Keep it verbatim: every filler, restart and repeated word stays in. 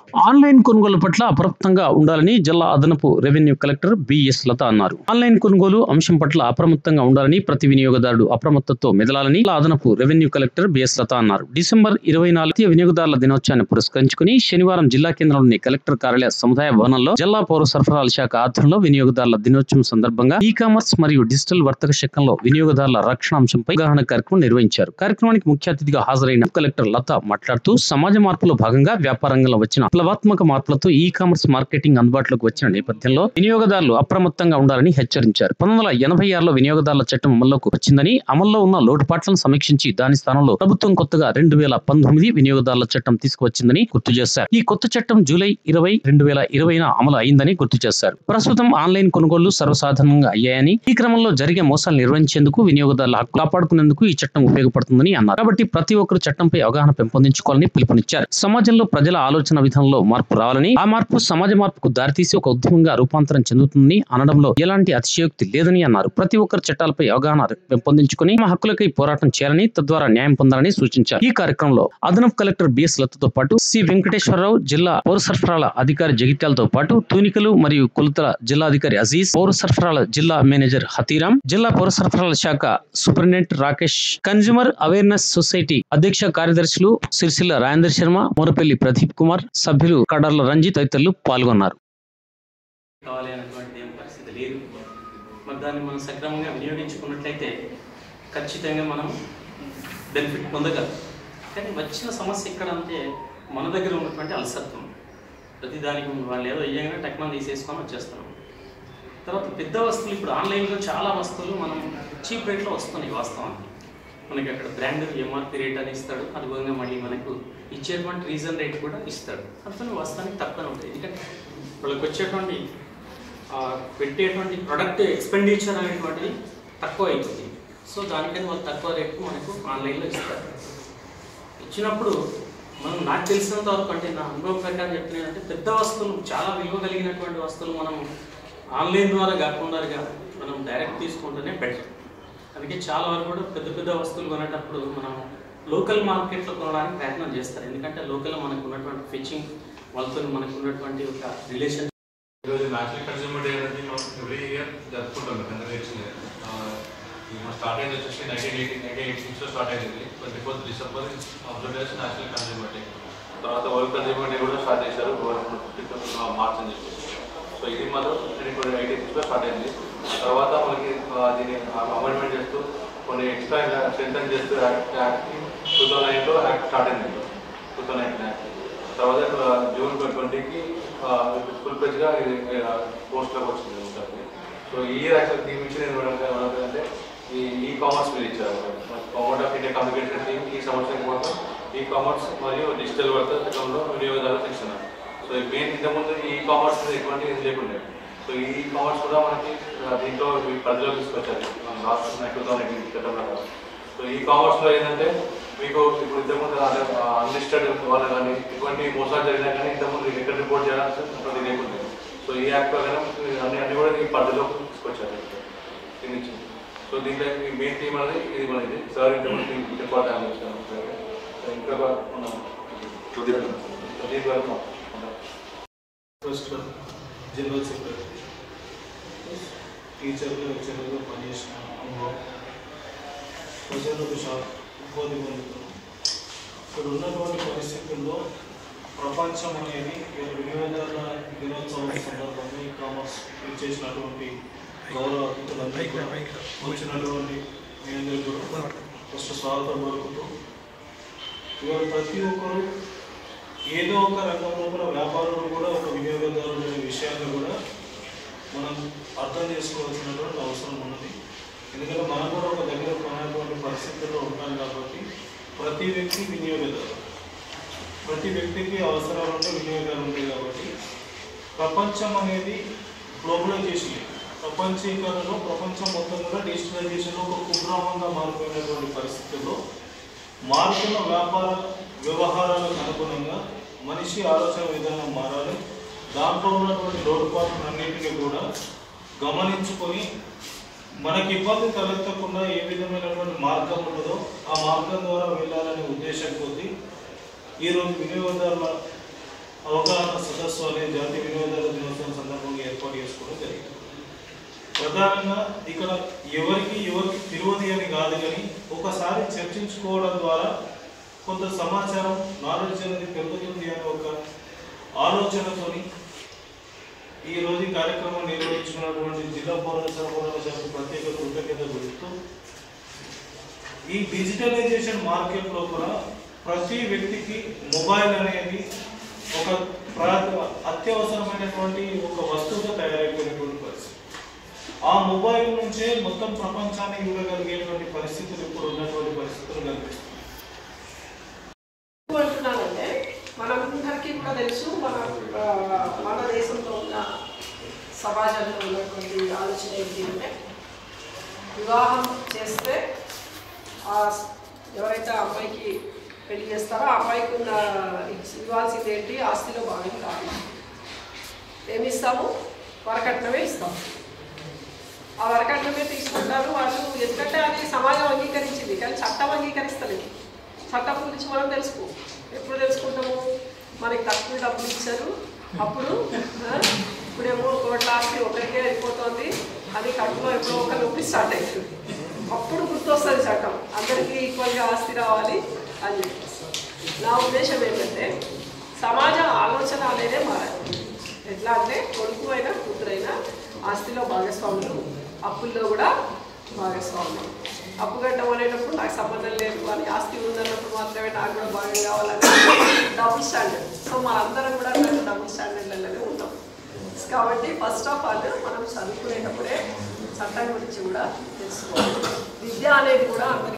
Online కొనుగోలు పట్ల అప్రమత్తంగా ఉండాలని జిల్లా అదనపు రెవెన్యూ కలెక్టర్ బిఎస్ లత అన్నారు. ఆన్లైన్ కొనుగోలు అంశం పట్ల అప్రమత్తంగా ఉండాలని, ప్రతి వినియోగదారుడు అప్రమత్తతో మెదలాలని జిల్లా అదనపు రెవెన్యూ కలెక్టర్ బిఎస్ లత అన్నారు. డిసెంబర్ ఇరవై నాలుగు వినియోగదారుల దినోత్సవాన్ని పురస్కరించుకుని శనివారం జిల్లా కేంద్రంలోని కలెక్టర్ కార్యాలయ సముదాయ భవనంలో జిల్లా పౌర సరఫరాల శాఖ ఆధ్వర్యంలో వినియోగదారుల దినోత్సవం సందర్భంగా ఈ కామర్స్ మరియు డిజిటల్ వర్తక శాఖలో వినియోగదారుల రక్షణ అంశంపై అవగాహన కార్యక్రమం నిర్వహించారు. కార్యక్రమానికి ముఖ్య అతిథిగా హాజరైన కలెక్టర్ లత మాట్లాడుతూ సమాజ మార్పులో భాగంగా వ్యాపార రంగంలో వచ్చిన విప్లవాత్మక మార్పులతో ఈ కామర్స్ మార్కెటింగ్ అందుబాటులోకి వచ్చిన నేపథ్యంలో వినియోగదారులు అప్రమత్తంగా ఉండాలని హెచ్చరించారు. పంతొమ్మిది వందల ఎనభై ఆరులో వినియోగదారుల చట్టం అమల్లోకి వచ్చిందని, అమల్లో ఉన్న లోటుపాట్లను సమీక్షించి దాని స్థానంలో ప్రభుత్వం కొత్తగా రెండు వేల పంతొమ్మిది వినియోగదారుల చట్టం తీసుకువచ్చిందని గుర్తు చేశారు. ఈ కొత్త చట్టం జూలై ఇరవై రెండు వేల ఇరవైన అమలు అయిందని గుర్తు చేశారు. ప్రస్తుతం ఆన్లైన్ కొనుగోళ్లు సర్వసాధారణంగా అయ్యాయని, ఈ క్రమంలో జరిగే మోసాలు నిర్వహించేందుకు వినియోగదారుల హక్కు కాపాడుకునేందుకు ఈ చట్టం ఉపయోగపడుతుందని అన్నారు. కాబట్టి ప్రతి ఒక్కరు చట్టంపై అవగాహన పెంపొందించుకోవాలని పిలుపునిచ్చారు. సమాజంలో ప్రజల ఆలోచన విధానంలో మార్పు రావాలని, ఆ మార్పు సమాజ మార్పుకు దారితీసి ఒక ఉద్యమంగా రూపాంతరం చెందుతుందని అనడంలో ఎలాంటి అతిశయోక్తి లేదని అన్నారు. ప్రతి ఒక్కరు చట్టాలపై అవగాహన పెంపొందించుకుని తమ హక్కులకై పోరాటం చేయాలని, తద్వారా న్యాయం పొందాలని సూచించారు. ఈ కార్యక్రమంలో అదనపు కలెక్టర్ బిఎస్ లతతో పాటు సి వెంకటేశ్వరరావు, జిల్లా పౌర సరఫరాల అధికారి జగిత్యాలతో పాటు తూనికలు మరియు కొలతల జిల్లా అధికారి అజీజ్, పౌర సరఫరాల జిల్లా మేనేజర్ హతీరాం, జిల్లా పౌర సరఫరాల శాఖ superintendent Rakesh, consumer awareness society అధ్యక్ష కార్యదర్శులు సిరిసిల్ల రాజేంద్ర శర్మ, మోరపల్లి ప్రదీప్ కుమార్, సభ్యులు కడార్ల రంజిత్ తదితరులు పాల్గొన్నారు. దాన్ని మనం సక్రమంగా వినియోగించుకున్నట్లయితే ఖచ్చితంగా మనం బెనిఫిట్ పొందగలం. కానీ వచ్చిన సమస్య ఎక్కడ అంటే మన దగ్గర ఉన్నటువంటి అలసత్వం. ప్రతి దానికి వాళ్ళు ఏదో ఇయ్యగానే టెక్నాలజీ తీసేసుకొని వచ్చేస్తున్నాం. తర్వాత పెద్ద వస్తువులు ఇప్పుడు ఆన్లైన్లో చాలా వస్తువులు మనం చీప్ రేట్లో వస్తున్నాయి. వాస్తవానికి మనకి అక్కడ బ్రాండ్ ఎంఆర్పి రేట్ అని ఇస్తాడు, అనుగుణంగా మళ్ళీ మనకు ఇచ్చేటువంటి రీజన్ రేట్ కూడా ఇస్తాడు. అందుకని వాస్తవానికి తక్కువ ఉంటుంది. ఎందుకంటే వాళ్ళకి వచ్చేటువంటి పెట్టేటువంటి ప్రొడక్ట్ ఎక్స్పెండిచర్ అనేటువంటిది తక్కువ అవుతుంది. సో దానికని వాళ్ళు తక్కువ రేట్కు మనకు ఆన్లైన్లో ఇస్తారు. ఇచ్చినప్పుడు మనం నాకు తెలిసినంత వరకు అంటే నా అనుభవం ప్రకారం చెప్తున్నానంటే పెద్ద వస్తువులు, చాలా విలువ కలిగినటువంటి వస్తువులు మనం ఆన్లైన్ ద్వారా కాకుండా మనం డైరెక్ట్ తీసుకుంటేనే బెటర్. అందుకే చాలా వరకు కూడా పెద్ద పెద్ద వస్తువులు కొనేటప్పుడు మనం లోకల్ మార్కెట్లో కొనడానికి ప్రయత్నం చేస్తారు. ఎందుకంటే లోకల్లో మనకు ఉన్నటువంటి ఫెచింగ్, వాళ్ళతో మనకు ఉన్నటువంటి ఒక రిలేషన్. ఈరోజు నేషనల్ కన్స్యూమర్ డే అనేది మనం ఎవ్రీ ఇయర్ జరుపుకుంటాం. కన్వర్జేషన్ మన స్టార్ట్ అయింది వచ్చేసి నైన్టీన్ ఎయిటీ నైన్టీన్ ఎయిటీ సిక్స్లో స్టార్ట్ అయింది. ట్వంటీ ఫోర్త్ డిసెంబర్ అబ్జర్వ్ చేసి నేషనల్ కన్స్యూమర్ డే. తర్వాత వరల్డ్ కన్స్యూమర్ డే కూడా స్టార్ట్ చేశారు ఫిఫ్టీన్త్ మార్చ్ అని చెప్పేసి. సో ఇది మాత్రం ట్వంటీ ఎయిటీ సిక్స్లో స్టార్ట్ అయింది. తర్వాత మనకి దీన్ని అమెండ్మెంట్ చేస్తూ కొన్ని ఎక్స్ట్రా స్ట్రెంథన్ చేస్తూ యాక్ట్ యాక్ట్ టూ థౌసండ్ ఎయిట్లో యాక్ట్ స్టార్ట్ అయింది. టూ థౌసండ్ ఎయిట్ యాక్ట్ తర్వాత జూన్ ట్వంటీకి ఫుల్ పేజ్గా ఇది పోస్ట్లోకి వచ్చింది ఉంటుంది. సో ఈ ఇయర్ యాక్చువల్ థీమ్ ఇచ్చి నేను ఏమంటే ఈ ఈ కామర్స్ మీద ఇచ్చారు. Government of India communication theme ఈ సంవత్సరం కోసం ఈ కామర్స్ మరియు డిజిటల్ వర్తకంలో వినియోగదారుల శిక్షణ. సో మెయిన్ ఇంతకుముందు ఈ కామర్స్ మీద ఎటువంటి ఇది లేకుండే. సో ఈ కామర్స్ కూడా మనకి దీంట్లో పరిధిలో తీసుకొచ్చారు లాస్ట్ టూ థౌసండ్ ఎయిటీన్ చట్టం ప్రకారం. సో ఈ కామర్స్లో ఏంటంటే మీకు ఇప్పుడు ఇంతకుముందు అన్లిస్టెడ్ వాళ్ళు కానీ ఇటువంటి మోసాలు జరిగినా కానీ ఇంతకుముందు ఎక్కడ రిపోర్ట్ చేయాల్సి లేకుండా. సో ఈ యాక్ట్ ప్రకారం అన్ని అన్ని కూడా ఈ పరిధిలో తీసుకొచ్చారు దీనికి. సో దీంట్లో మెయిన్ థీమ్ అనేది ఇది మనది సార్ ఇంతకుముందు చెప్పాలి. ఇంకా సుదీప్ గారు ఫస్ట్ జనరల్ సెక్రటరీ, టీచర్లు లెక్చరర్లు పనిచేసిన అనుభవం, ప్రజలకు షాప్ ఉపాధి పొందుతారు. ఇక్కడ ఉన్నటువంటి పరిస్థితుల్లో ప్రపంచం అనేది వినియోగదారుల దినోత్సవం సందర్భంగా ఈ కామర్స్ చేసినటువంటి గౌరవ అతిథులందరికీ వచ్చినటువంటి మీ అందరికీ కూడా ఫస్ట్ స్వాగతం పలుకుతూ, ఇవాళ ప్రతి ఒక్కరు ఏదో ఒక రంగంలో కూడా వ్యాపారంలో కూడా ఒక వినియోగదారులు అనే విషయాన్ని కూడా మనం అర్థం చేసుకోవాల్సినటువంటి అవసరం ఉన్నది. ఎందుకంటే మనం కూడా ఒక దగ్గర కొనేటువంటి పరిస్థితుల్లో ఉంటాం కాబట్టి ప్రతి వ్యక్తి వినియోగదారు, ప్రతి వ్యక్తికి అవసరాలు ఉంటే వినియోగాలు ఉంటాయి. కాబట్టి ప్రపంచం అనేది గ్లోబలైజేషన్, ప్రపంచీకరణలో ప్రపంచం మొత్తం కూడా డిజిటలైజేషన్లో ఒక కుగ్రామంగా మారిపోయినటువంటి పరిస్థితుల్లో మారుతున్న వ్యాపార వ్యవహారాలకు అనుగుణంగా మనిషి ఆలోచన విధానం మారాలి. దాంట్లో ఉన్నటువంటి లోటుపాట్లన్నింటినీ కూడా గమనించుకొని మనకి ఇబ్బంది తలెత్తకుండా ఏ విధమైనటువంటి మార్గం ఉండదో ఆ మార్గం ద్వారా వెళ్ళాలనే ఉద్దేశం కొద్దీ ఈరోజు వినియోగదారుల అవగాహన సదస్సు అనే జాతీయ వినియోగదారుల దినోత్సవం సందర్భంగా ఏర్పాటు చేసుకోవడం జరిగింది. ప్రధానంగా ఇక్కడ ఎవరికి ఎవరికి తెలియదు అని కాదు, కానీ ఒకసారి చర్చించుకోవడం ద్వారా కొంత సమాచారం నాలెడ్జ్ అనేది పెరుగుతుంది అనే ఒక ఆలోచనతోని ఈరోజు ఈ కార్యక్రమం నిర్వహించుకున్నటువంటి జిల్లా పౌర సరఫరాల శాఖ ప్రత్యేక కృతజ్ఞత తెలుపుతూ ఈ డిజిటలైజేషన్ మార్కెట్ లోపల ప్రతి వ్యక్తికి మొబైల్ అనేది ఒక అత్యవసరమైనటువంటి ఒక వస్తువుగా తయారైపోయినటువంటి పరిస్థితి. ఆ మొబైల్ నుంచే మొత్తం ప్రపంచాన్ని చూడగలిగేటువంటి పరిస్థితులు ఇప్పుడు ఉన్నటువంటి పరిస్థితులు కనిపిస్తుంది. అంటున్నానంటే మనందరికీ కూడా తెలుసు, మన మన దేశంలో ఉన్న సమాజంలో ఉన్నటువంటి ఆలోచన ఏంటి అంటే, వివాహం చేస్తే ఎవరైతే ఆ అమ్మాయికి పెళ్లి చేస్తారో ఆ అమ్మాయికి ఉన్న ఇవ్వాల్సింది ఏంటి, ఆస్తిలో భాగం కాదు. ఏమిస్తాము? వరకట్నమే ఇస్తాము. ఆ వరకట్నమే తీసుకుంటారు వాళ్ళు. ఎందుకంటే అది సమాజం అంగీకరించింది, కానీ చట్టం అంగీకరిస్తలేదు. చట్టం గురించి మనం తెలుసుకో ఎప్పుడు తెలుసుకుంటాము? మనకి తక్కువ డబ్బులు ఇచ్చారు, అప్పుడు ఇప్పుడేమో కోట్ల ఆస్తి ఒకరికే అయిపోతుంది, అది కట్టులో ఎప్పుడో ఒక నొప్పి స్టార్ట్ అవుతుంది. అప్పుడు గుర్తొస్తుంది చట్టం, అందరికీ ఈక్వల్గా ఆస్తి రావాలి అని చెప్పేసి. నా ఉద్దేశం ఏంటంటే సమాజ ఆలోచన అనేదే మారాలి. ఎట్లా అంటే కొడుకు అయినా కూతురైనా ఆస్తిలో భాగస్వాములు, అప్పుల్లో కూడా భాగస్వాములు. అప్పు కట్టం అనేటప్పుడు నాకు సంబంధం లేదు, అని ఆస్తి ఉందన్నప్పుడు మాత్రమే నాకు కూడా భాగం కావాలని డబుల్ స్టాండర్డ్. సో మనందరం కూడా డబుల్ స్టాండర్డ్లలోనే ఉంటాం. కాబట్టి ఫస్ట్ ఆఫ్ ఆల్ మనం చదువుకునేటప్పుడే చట్టం గురించి కూడా తెలుసుకోవాలి. విద్య అనేది కూడా అందరికీ